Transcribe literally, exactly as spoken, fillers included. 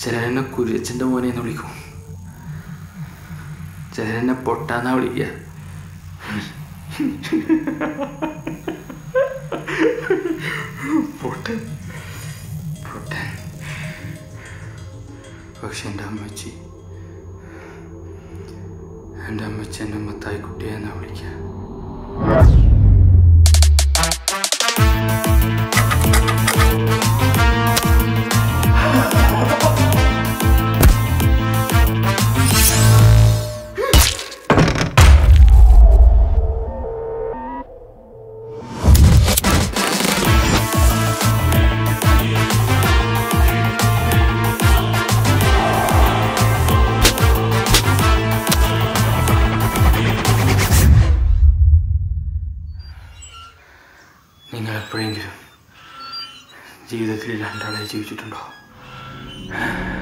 ചിലരെന്നെ കുര്യച്ചൻ്റെ മോനെ എന്ന് വിളിക്കും, ചിലരെന്നെ പൊട്ടാന്നാ വിളിക്കുക. പൊട്ടൻ പൊട്ടൻ. പക്ഷെ എൻ്റെ അമ്മച്ചി എൻ്റെ അമ്മച്ചി എന്നെ മത്തായി കുട്ടിയെന്നാ വിളിക്കുക. നിങ്ങൾ എപ്പോഴെങ്കിലും ജീവിതത്തിൽ രണ്ടാളെ ജീവിച്ചിട്ടുണ്ടോ?